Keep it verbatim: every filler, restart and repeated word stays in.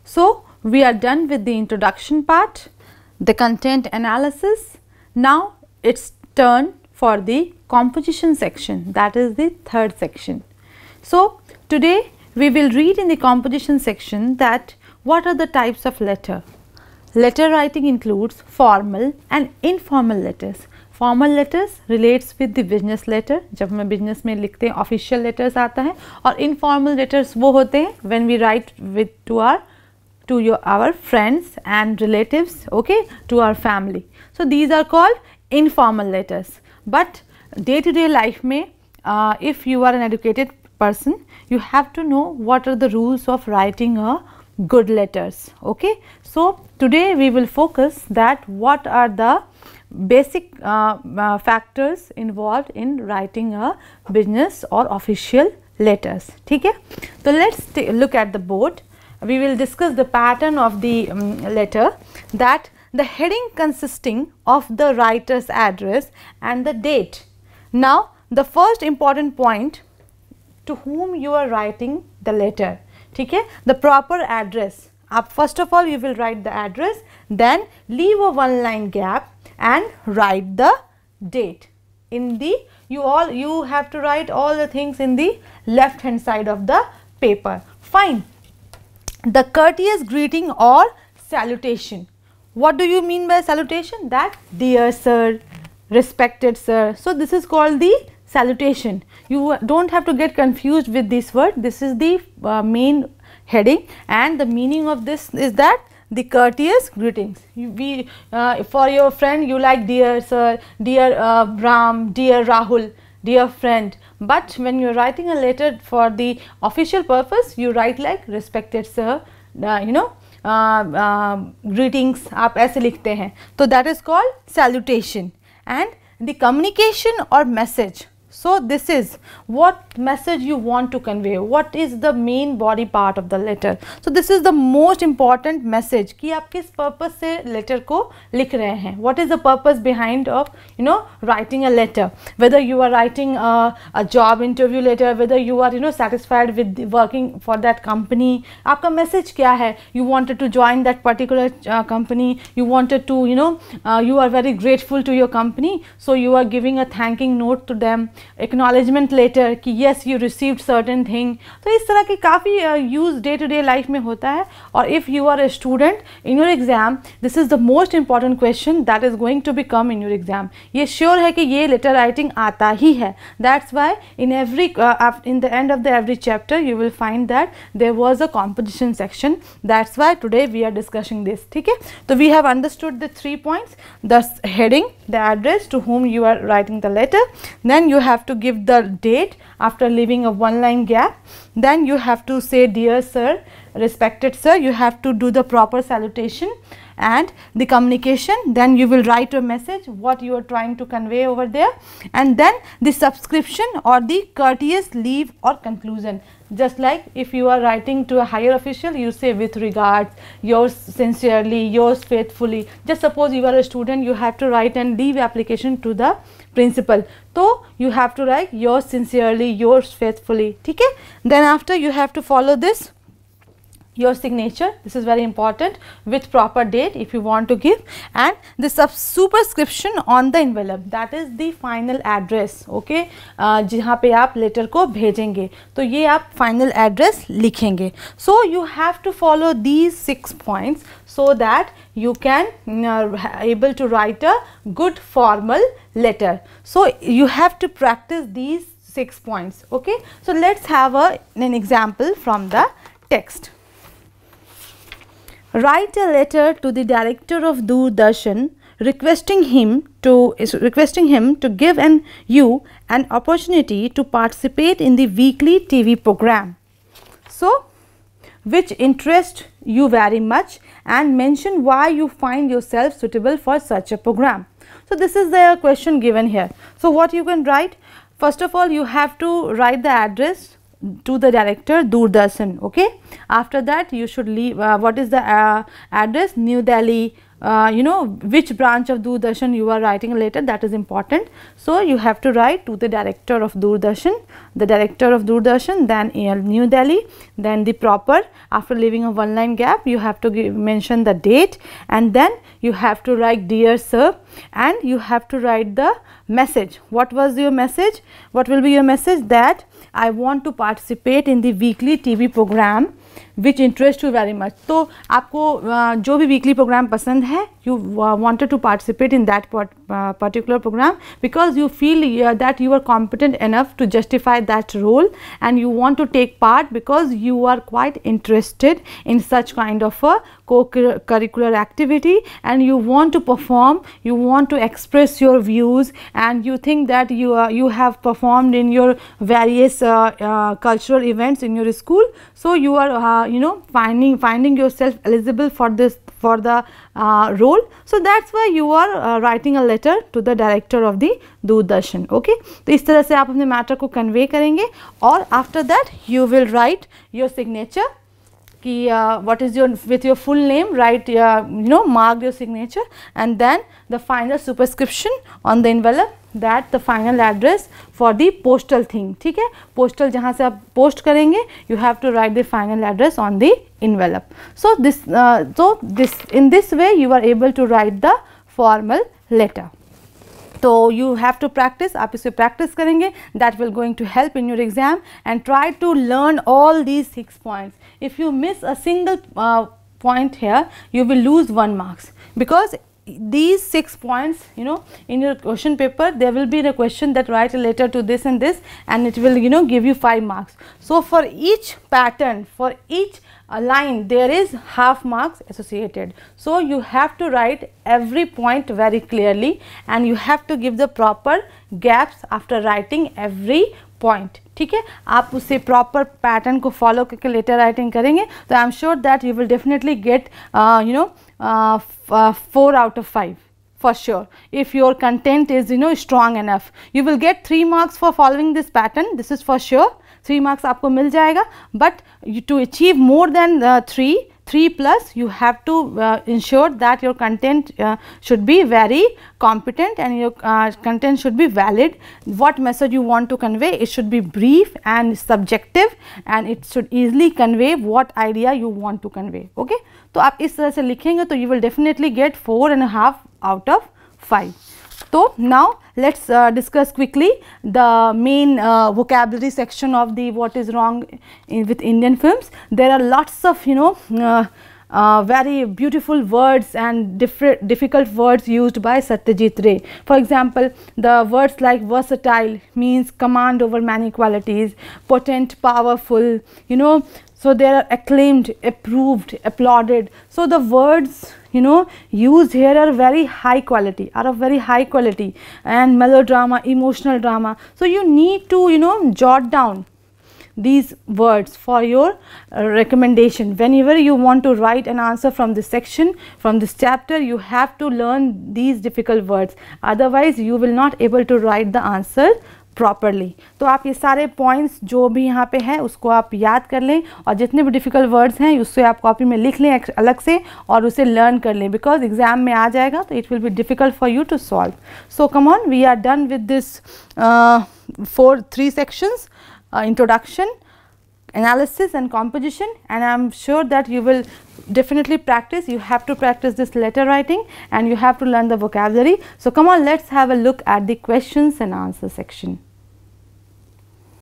So, we are done with the introduction part, the content analysis. Now, it's turn for the composition section, that is the third section. So, today we will read in the composition section that what are the types of letter. Letter writing includes formal and informal letters. Formal letters relates with the business letter, जब हम business में लिखते हैं official letters आता है, और informal letters वो होते हैं when we write with to our to your our friends and relatives, okay, to our family. So these are called informal letters. But day to day life में uh, if you are an educated person, you have to know what are the rules of writing a good letters, okay. So today we will focus that what are the basic uh, uh, factors involved in writing a business or official letters, ठीक है. So let's look at the board. We will discuss the pattern of the um, letter, that the heading consisting of the writer's address and the date. Now the first important point, to whom you are writing the letter, ठीक है, the proper address. Up first of all you will write the address, then leave a one line gap and write the date. In the you all you have to write all the things in the left hand side of the paper. Fine. The courteous greeting or salutation. What do you mean by salutation? That dear sir, respected sir. So this is called the salutation. You don't have to get confused with this word. This is the uh, main heading, and the meaning of this is that the courteous greetings. You, we uh, for your friend you like dear sir, dear uh, Ram, dear Rahul, dear friend. But when you are writing a letter for the official purpose, you write like respected sir, uh, you know, uh, uh, greetings आप ऐसे लिखते हैं. So that is called salutation. And the communication or message. So this is what message you want to convey, what is the main body part of the letter. So this is the most important message कि आप किस purpose से letter को लिख रहे हैं. What is the purpose behind of you know writing a letter, whether you are writing a, a job interview letter, whether you are you know satisfied with the working for that company, आपका message क्या है. You wanted to join that particular uh, company, you wanted to you know uh, you are very grateful to your company, so you are giving a thanking note to them, acknowledgement letter कि yes you received certain thing. तो इस तरह की काफ़ी use day to day life में होता है. और if you are a student in your exam, this is the most important question that is going to become in your exam. ये sure है कि ये letter writing आता ही है. That's why in every uh, in the end of the every chapter you will find that there was a composition section. That's why today we are discussing this. ठीक है. तो we have understood the three points: the heading, the address, to whom you are writing the letter, then you have to give the date after leaving a one line gap, then you have to say dear sir, respected sir, you have to do the proper salutation and the communication, then you will write a message what you are trying to convey over there, and then the subscription or the courteous leave or conclusion. Just like if you are writing to a higher official, you say with regards, yours sincerely, yours faithfully. Just suppose you are a student, you have to write and leave application to the principal, so you have to write yours sincerely, yours faithfully. ठीक है. Then after you have to follow this, your signature, this is very important, with proper date if you want to give, and the sub superscription on the envelope, that is the final address, okay, uh, जहाँ पे आप letter को भेजेंगे तो ये आप final address लिखेंगे. So you have to follow these six points so that you can uh, able to write a good formal letter. So you have to practice these six points, okay. So let's have a, an example from the text. Write a letter to the director of Doordarshan requesting him to is requesting him to give an you an opportunity to participate in the weekly T V program, so which interests you very much, and mention why you find yourself suitable for such a program. So this is the question given here. So what you can write, first of all you have to write the address to the director Doordarshan, okay. After that you should leave uh, what is the uh, address, New Delhi, uh, you know which branch of Doordarshan you are writing a letter, that is important. So you have to write to the director of Doordarshan, the director of Doordarshan, then New Delhi, then the proper, after leaving a one line gap you have to give, mention the date, and then you have to write dear sir, and you have to write the message. What was your message? What will be your message? That I want to participate in the weekly T V program which interest you very much. तो आपको uh, जो भी weekly programme पसंद है, you uh, wanted to participate in that part, uh, particular program because you feel uh, that you are competent enough to justify that role, and you want to take part because you are quite interested in such kind of a co-curricular activity, and you want to perform, you want to express your views, and you think that you are you have performed in your various uh, uh, cultural events in your school, so you are uh, you know finding finding yourself eligible for this for the uh, role. So that's why you are uh, writing a letter to the director of the Doordarshan. Okay, तो इस तरह से आप अपने matter को convey करेंगे, और after that you will write your signature कि what is your with your full name, write uh, you know mark your signature, and then the final superscription on the envelope, that the final address for the postal thing. ठीक है, postal जहाँ से आप post करेंगे, you have to write the final address on the envelope. So this uh, so this in this way you are able to write the formal letter. तो you have to practice, आप इसे practice करेंगे, that will going to help in your exam, and try to learn all these six points. If you miss a single uh, point here, you will lose one marks, because these six points, you know, in your question paper there will be the question that write a letter to this and this, and it will, you know, give you five marks. So for each pattern, for each a line, there is half marks associated. So you have to write every point very clearly, and you have to give the proper gaps after writing every point. ठीक है, आप उसे proper pattern को follow करके letter writing करेंगे, तो I am sure that you will definitely get uh, you know uh, uh, four out of five. For sure, if your content is, you know, strong enough, you will get three marks for following this pattern. This is for sure. Three marks आपको मिल जाएगा. But you, to achieve more than uh, three, three plus, you have to uh, ensure that your content uh, should be very competent, and your uh, content should be valid. What message you want to convey, it should be brief and subjective, and it should easily convey what idea you want to convey. Okay, तो आप इस तरह से लिखेंगे तो you will definitely get four and a half out of five. So now let's uh, discuss quickly the main uh, vocabulary section of the what is wrong in, with Indian films. There are lots of, you know, uh, uh, very beautiful words and different difficult words used by Satyajit Ray. For example, the words like versatile means command over many qualities, potent, powerful, you know. So they are acclaimed, approved, applauded. So the words, you know, used here are very high quality, are of very high quality, and melodrama, emotional drama. So you need to, you know, jot down these words for your uh, recommendation. Whenever you want to write an answer from this section, from this chapter, you have to learn these difficult words. Otherwise, you will not able to write the answer properly. तो आप ये सारे points जो भी यहाँ पे है उसको आप याद कर लें, और जितने भी डिफ़िकल्ट वर्ड्स हैं उससे आप कॉपी में लिख लें अलग से, और उसे लर्न कर लें, बिकॉज एग्जाम में आ जाएगा तो it will be difficult for you to solve. So come on, we are done with this four three sections, introduction, analysis and composition, and I am sure that you will definitely practice. You have to practice this letter writing, and you have to learn the vocabulary. So come on, let's have a look at the questions and answer section.